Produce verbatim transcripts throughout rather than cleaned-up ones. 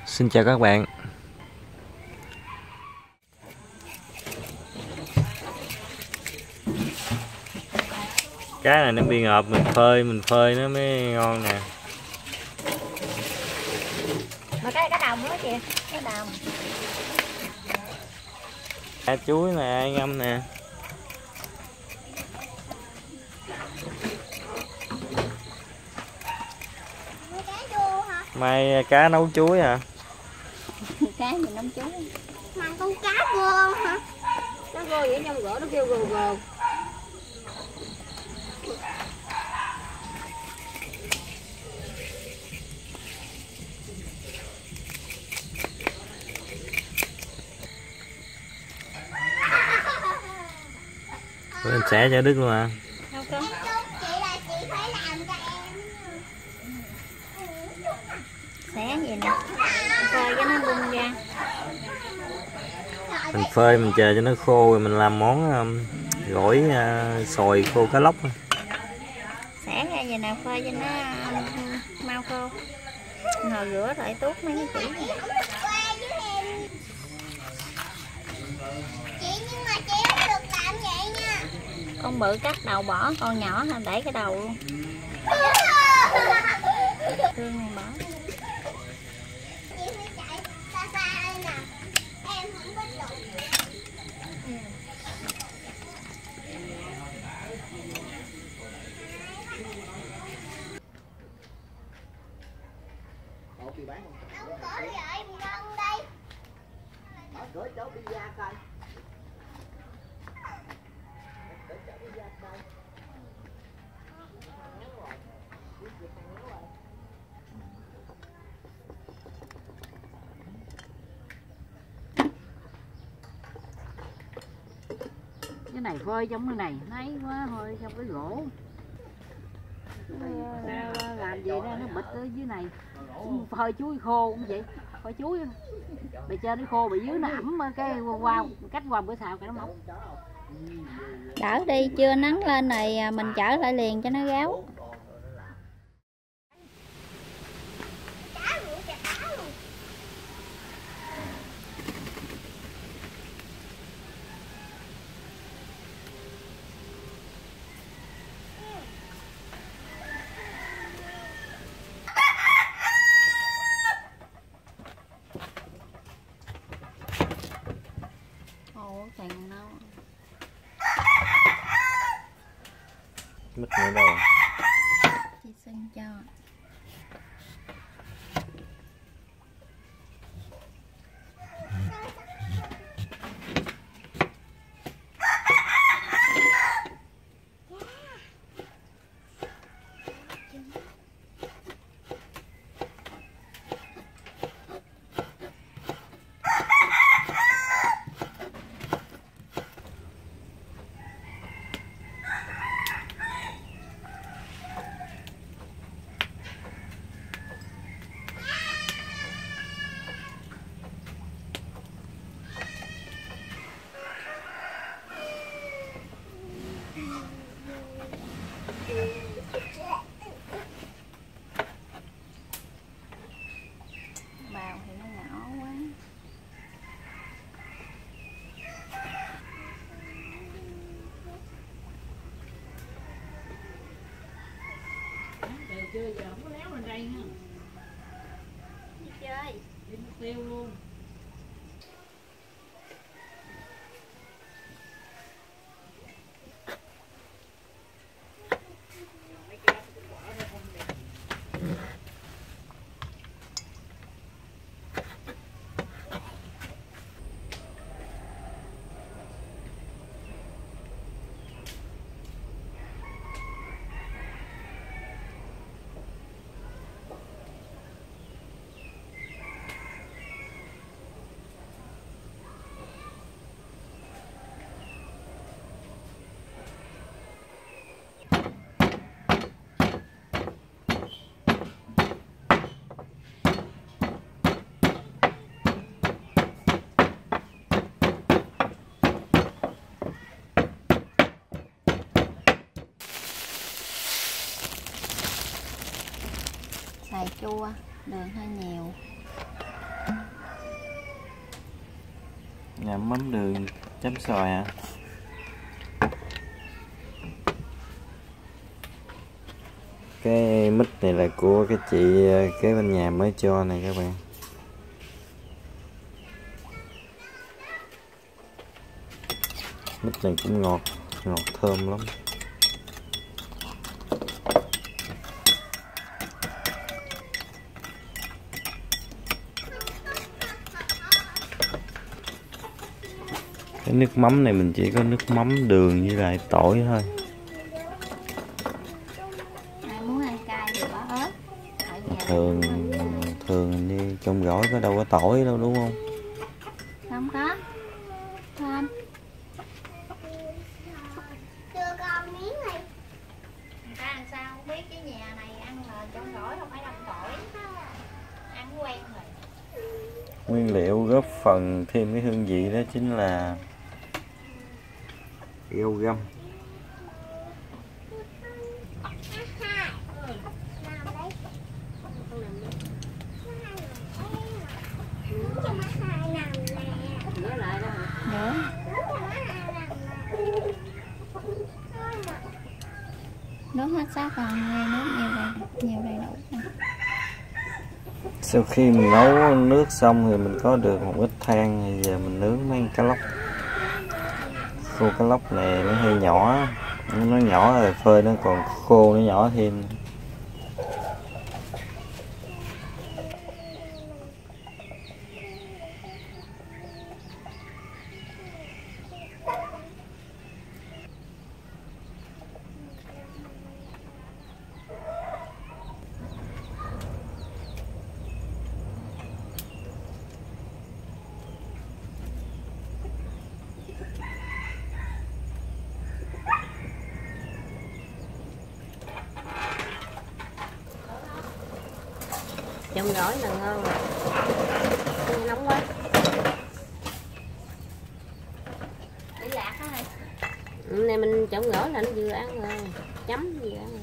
Xin chào các bạn. Cá này nó bị ngợp, mình phơi mình phơi nó mới ngon nè. Mà cái cá đồng nữa kìa, cá đồng. Cá chuối nè, ngâm nè. Mai cá nấu chuối hả? Cá gì nấu chuối? Mà con cá gô hả? Nó gô vậy trong gỗ nó kêu gồ gồ. Mình xẻ cho đứt luôn à? Đâu con? Xẻ gì nè, phơi cho nó bung ra. Mình phơi mình chờ cho nó khô rồi mình làm món um, gỏi uh, xồi khô cá lóc. Xẻ ra vậy nè, phơi cho nó um, mau khô. Hồi rửa lại tuốt mấy cái chỉ này. Chị nhưng mà chị không được làm vậy nha. Con bự cắt đầu bỏ, con nhỏ để cái đầu luôn. Thương này bỏ. Chị phải chạy xa xa đây nè. Em không biết được. Ừ. Đâu có vậy, ngon đây. Mở cửa chỗ pizza coi. Cửa chỗ pizza coi. Cái này phơi trong cái này nấy quá thôi, trong cái gỗ làm gì đó nó bịch ở dưới này. Phơi chuối khô cũng vậy, phơi chuối bề trên nó khô, bề dưới nó ẩm cái qua cách qua bữa sau cái nó mốc. Đỡ đi, chưa nắng lên này mình chở lại liền cho nó ráo. Ồ, thằng nó Mất nữa đâu. chị xin cho. Bào thì nó nhỏ quá. Đều chưa giờ không có léo lên đây ha. Đi chơi. Đi mất tiêu luôn. Xài chua, đường hơi nhiều. Làm mắm đường chấm xoài hả? Cái mít này là của cái chị kế bên nhà mới cho này các bạn. Mít này cũng ngọt, ngọt thơm lắm. Cái nước mắm này mình chỉ có nước mắm đường với lại tỏi thôi. Ai muốn ăn cay thì bỏ ớt. Thường thường như trong gỏi có đâu có tỏi đâu đúng không? Không có. Không. Chưa con miếng này. Người ta làm sao không biết, cái nhà này ăn là trong gỏi không phải đâm tỏi. Ăn quen rồi. Nguyên liệu góp phần thêm cái hương vị đó chính là rau găm. Nhớ lại đó hả? Nữa. Nước hết sáp còn đây, nước nhiều đây, nhiều đầy đủ. Sau khi mình nấu nước xong thì mình có được một ít than, thì giờ mình nướng mấy cá lóc. Khô cá lóc này nó hơi nhỏ, nó nhỏ rồi phơi nó còn khô, nó nhỏ thêm. Trong gỏi là ngon rồi. Nghe nóng quá. Để lạc đó hả? Ừ, này mình trộn gỏi là nó vừa ăn rồi. Chấm vừa ăn rồi.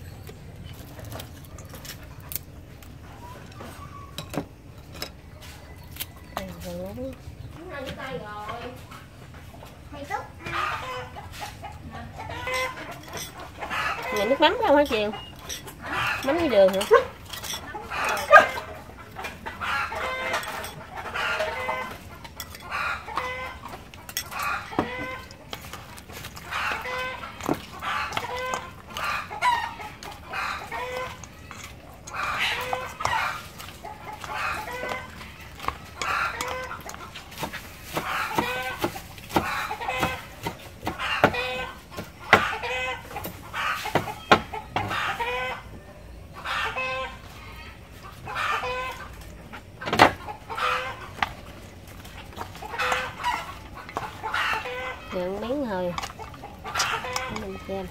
Này nước mắm phải không hả Chiều? Mắm với đường hả? Nhận miếng thôi để mình xem.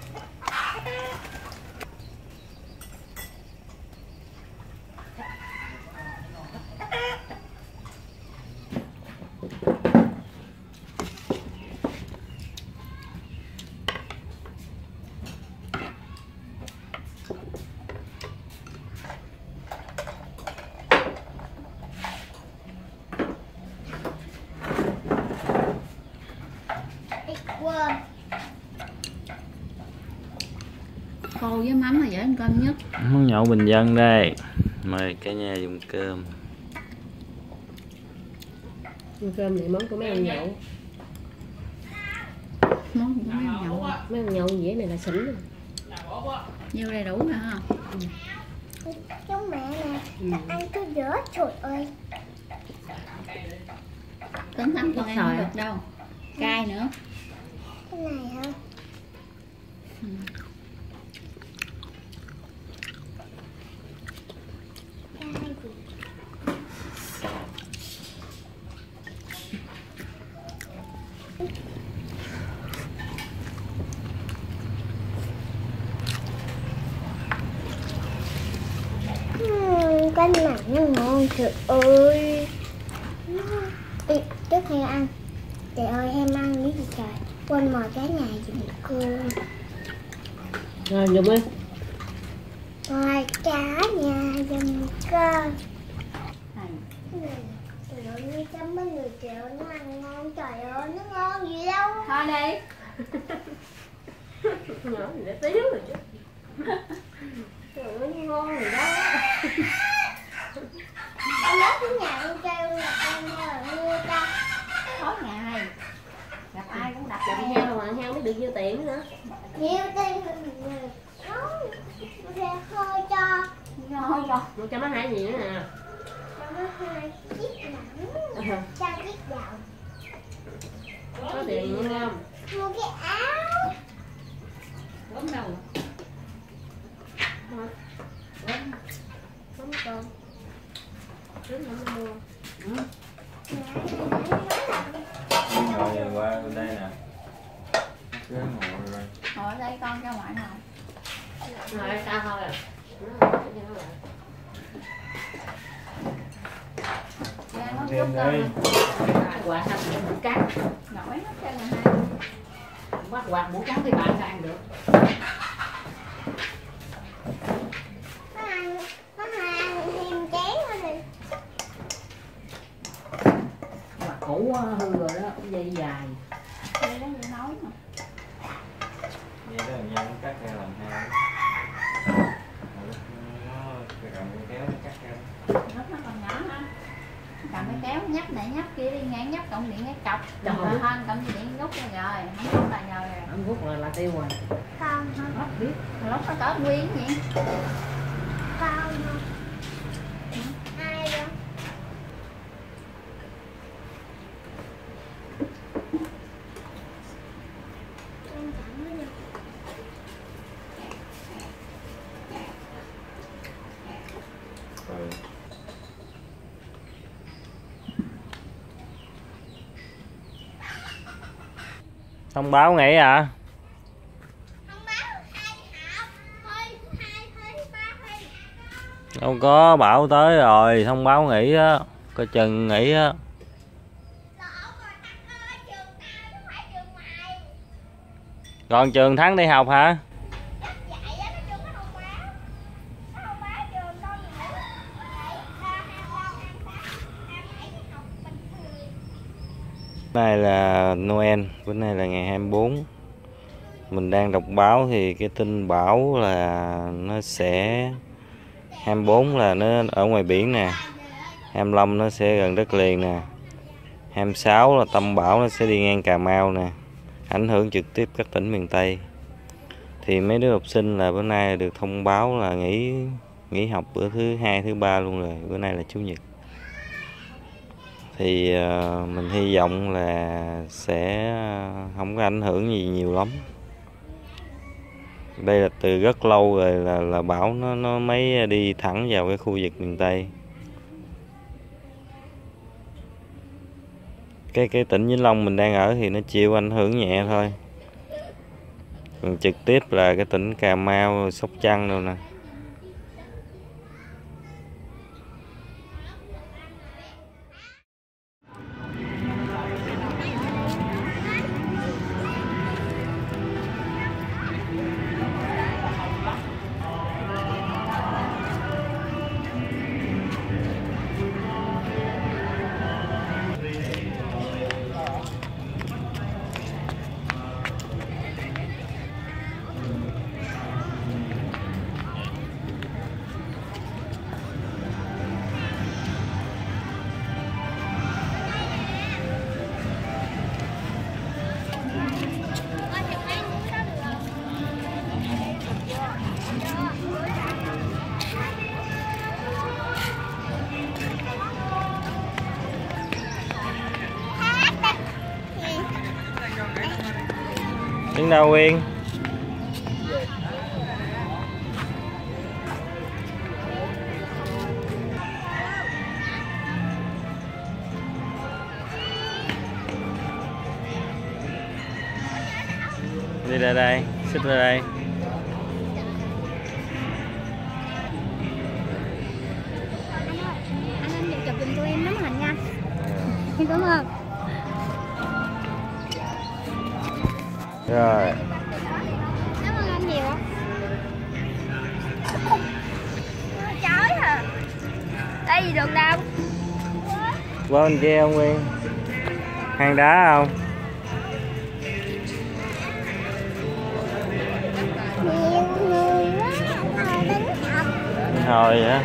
Khô với mắm là dễ ăn cơm nhất. Món nhậu bình dân đây. Mời cả nhà dùng cơm. Cơm này món của mấy ăn nhậu. Món của mấy ăn nhậu. Mấy ăn nhậu dĩa này là xỉn rồi. Nhiêu đầy đủ nè ha. Ừ. Giống mẹ nè. Ừ. Ăn cứ dở trời ơi. Tính lắm con ăn không được đâu. Cay nữa. Cái này hả? Ừ. Cay gì? Uhm, cái này nó ngon trời ơi. Ê, trước khi ăn, trời ơi em ăn cái gì trời, quên mời cả nhà dùng cơm. Rồi dùng đi. Mời cả nhà dùng cơm. Trời ơi, như chấm mấy người triệu nó ăn ngon, trời ơi nó ngon gì đâu. Thôi đi. Nhỏ gì để tiếu rồi chứ. Trời ơi ngon rồi đó. Em nói cái nhà con kêu là con heo là mua ta. Tối ngày gặp ai cũng đặt Gặp heo. heo mà heo mới được nhiêu tiền nữa. Nhiều tiền mình nấu ra khơi cho. Ngon rồi. Mua cho nó hai gì nữa nè. Cho nó hai chiếc nặng, cho chiếc dầu. Có tiền mua không? Mua cái áo. Gốm đâu? Gốm. Gốm con. Trước nữa mới mua. Ngồi qua bên đây nè. Cứ ngồi rồi. Ngồi ở đây con ra ngoài ngồi. Ngồi sao thôi à? Ra nó Thêm rút đây. con. Quạt sao cũng bút cát. Nổi hết trơn là hai. Quạt quạt bút cát thì bạn sao ăn được? Nó ăn, nó ăn thêm chén nữa đi. Quạt cũ hư rồi đó, dây dài. Đây đó như nói mà. Vậy đó nhân cắt ra làm hai. Nó cái cầm cái kéo nó cắt ra. Nó nó còn nhỏ ha. Cầm cái kéo nhấp này nhấp kia đi ngang nhấp cộng điện cái cọc. Trời Rồi ơi. hơn cộng điện rút ra rồi. Không rút là rồi rồi. Ăn rút là là tiêu rồi. Con hả? Hết biết. Lúc nó tới nguyên vậy. Con hả? Ai đâu? Em chẳng có đâu. Ừ. Thông báo nghỉ à? Thông báo hai học, thôi hai thôi ba thôi. Đâu có, bảo tới rồi, thông báo nghỉ á, coi chừng nghỉ á. Lộn rồi thằng ơi, trường nào chứ không phải trường ngoài. Còn trường Thắng đi học hả? Chắc vậy á, nó chưa có thông báo. Nó thông báo trường con nghỉ. Vậy ba hai ba hai tám hai bảy đi học bình thường. Bữa nay là Noel, bữa nay là ngày hai mươi bốn. Mình đang đọc báo thì cái tin bảo là nó sẽ hai mươi bốn là nó ở ngoài biển nè, hai mươi lăm nó sẽ gần đất liền nè, hai mươi sáu là tâm bão nó sẽ đi ngang Cà Mau nè, ảnh hưởng trực tiếp các tỉnh miền Tây. Thì mấy đứa học sinh là bữa nay được thông báo là nghỉ nghỉ học bữa thứ hai thứ ba luôn rồi, bữa nay là chủ nhật. Thì uh, mình hy vọng là sẽ không có ảnh hưởng gì nhiều lắm. Đây là từ rất lâu rồi là là bão nó nó mới đi thẳng vào cái khu vực miền Tây. Cái cái tỉnh Vĩnh Long mình đang ở thì nó chịu ảnh hưởng nhẹ thôi. Còn trực tiếp là cái tỉnh Cà Mau, Sóc Trăng đâu nè. Đứng đâu Quyên? Đi ra đây, xích ra đây. Anh anh chụp giùm tụi em nắm hình nha. Em cảm ơn. Rồi. Cảm ơn anh nhiều. Chói hả? Đây gì được đâu. Qua bên kia không Nguyên? Hang đá không? Nhiều người quá, hồi đánh thật. Hồi hả?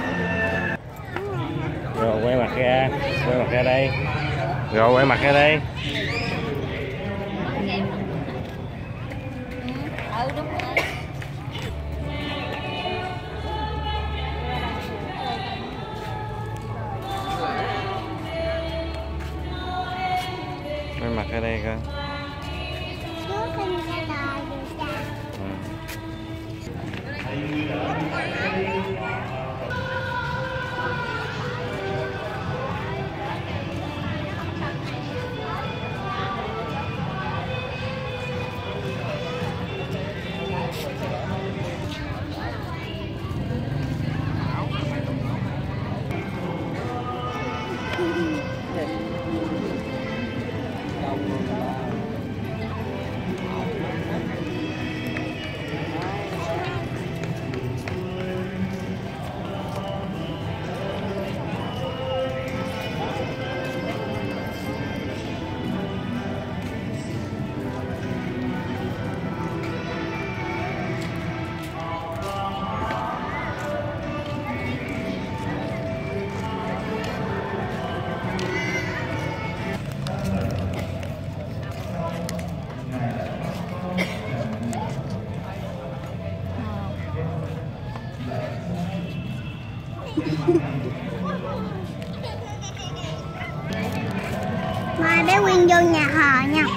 Rồi quay mặt ra, quay mặt ra đây. Rồi quay mặt ra đây. Ừ đúng rồi. Quay mặt ra đây coi. Trước khi ra đời được sao? Ừ. Mai bé Quyên vô nhà Hò nha.